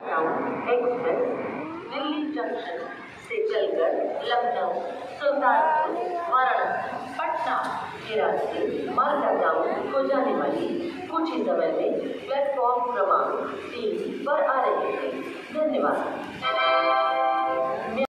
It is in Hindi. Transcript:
टाउन एक्सप्रेस दिल्ली जंक्शन से चलकर लखनऊ, सुल्तानपुर, वाराणसी, पटना, वाराणसी, मालदा टाउन को जाने वाली कुछ ही समय में प्लेटफॉर्म क्रमांक 3 पर आ रही है। धन्यवाद।